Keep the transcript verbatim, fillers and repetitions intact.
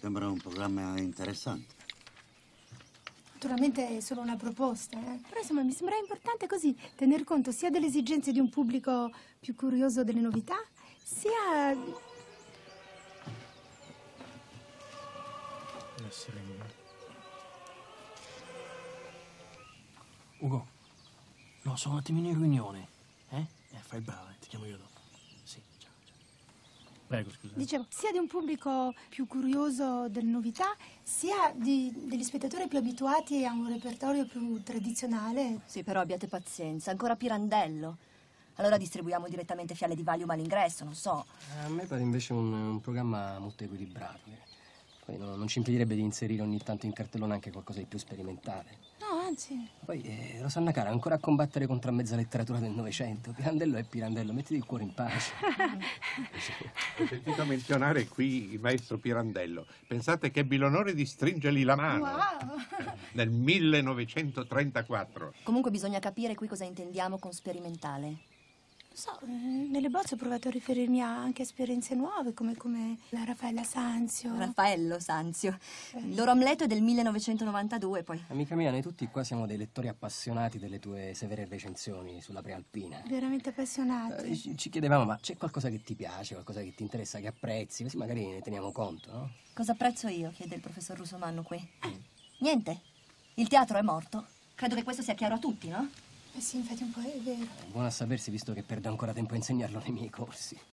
Sembra un programma interessante. Naturalmente è solo una proposta, eh? Però insomma mi sembra importante così tener conto sia delle esigenze di un pubblico più curioso delle novità, sia... La sirena. Ugo, no, sono un attimino in riunione. Eh? Eh, fai brava, eh, ti chiamo io dopo. Sì, ciao, ciao. Prego, scusa. Dicevo, sia di un pubblico più curioso delle novità, sia di, degli spettatori più abituati a un repertorio più tradizionale. Sì, però abbiate pazienza, ancora Pirandello. Allora distribuiamo direttamente fiale di Valium all'ingresso, non so. A me pare invece un, un programma molto equilibrato. Che poi no, non ci impedirebbe di inserire ogni tanto in cartellone anche qualcosa di più sperimentale. No, anzi... Poi, eh, Rosanna cara, ancora a combattere contro la mezza letteratura del Novecento. Pirandello è Pirandello, mettiti il cuore in pace. Ho sentito menzionare qui il maestro Pirandello. Pensate che ebbi l'onore di stringergli la mano Wow! nel millenovecentotrentaquattro. Comunque bisogna capire qui cosa intendiamo con sperimentale. Non so, nelle bozze ho provato a riferirmi a anche a esperienze nuove, come, come la Raffaella Sanzio. Raffaello Sanzio. Il loro Amleto è del millenovecentonovantadue, poi. Amica mia, noi tutti qua siamo dei lettori appassionati delle tue severe recensioni sulla prealpina. Veramente appassionati. Eh, ci, ci chiedevamo, ma c'è qualcosa che ti piace, qualcosa che ti interessa, che apprezzi? Così magari ne teniamo conto, no? Cosa apprezzo io? Chiede il professor Rusomanno qui. Niente. Il teatro è morto. Credo che questo sia chiaro a tutti, no? Eh sì, infatti un po' è vero. Buono a sapersi, visto che perdo ancora tempo a insegnarlo nei miei corsi.